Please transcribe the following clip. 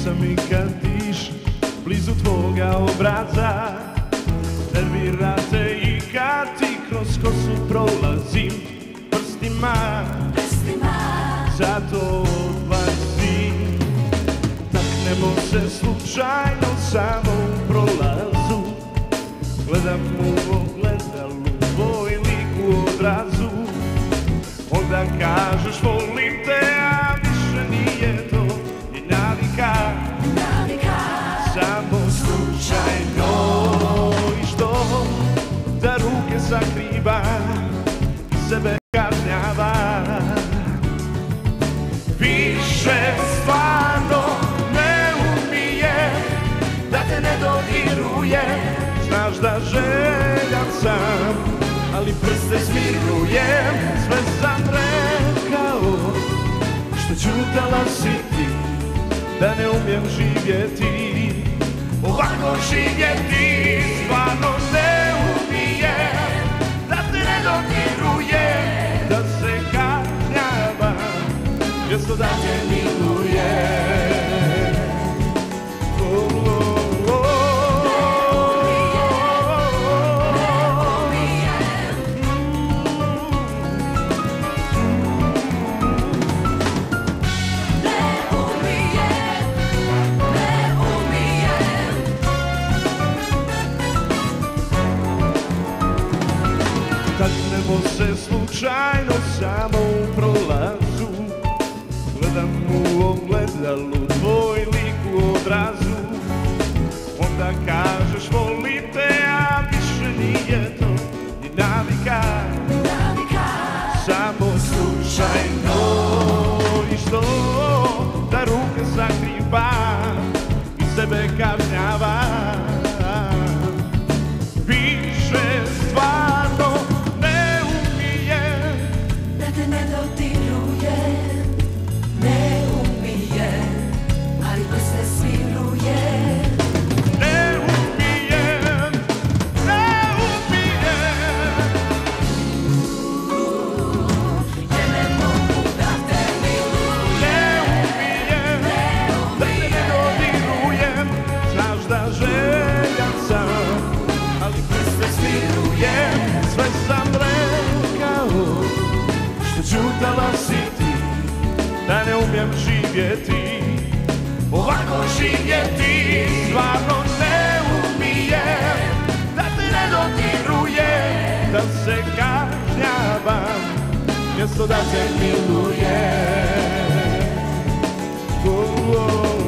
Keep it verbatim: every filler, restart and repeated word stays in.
Pričam i kad diš blizu tvoga obraza, nervirate i kad ti kroz kosu prolazim prstima, zato odbacim. Taknemo se slučajno samo u prolazu, gledam u ogledalu tvoj lik u odrazu, onda kažeš volim te, a više nije to i navika, samo slučajno. I što da ruke sakriva i sebe kažnjava, više stvarno ne umije da te ne dodiruje. Znaš da željan sam, ali prste smirujem. Sve sam rekao što ćutala si ti, da ne umijem živjeti, ovako živjeti. Stvarno ne umijem da te ne dodiruje, da se kažnjavam mjesto da te miluje. Taknemo se slučajno samo u prolazu, gledam u ogledalu tvoj lik u odrazu, onda kažeš volim te, a više nije to ni navika, samo slučajno. I što da ruke sakriva i sebe kažnjava, više stvarno ne umije da te ne dodiruje, ne umije, ali ko se smiruje. Ne umijem, ne umijem, jer ne mogu da te milujem. ne umijem, da te ne dodirujem. Znaš da željan sam, ali prste smirujem. Sve sam rekao što ćutala si ti, da ne umijem živjeti, ovako živjeti. Stvarno ne umijem da te ne dodiruje, da se kažnjavam mjesto da te miluje. Oh, oh.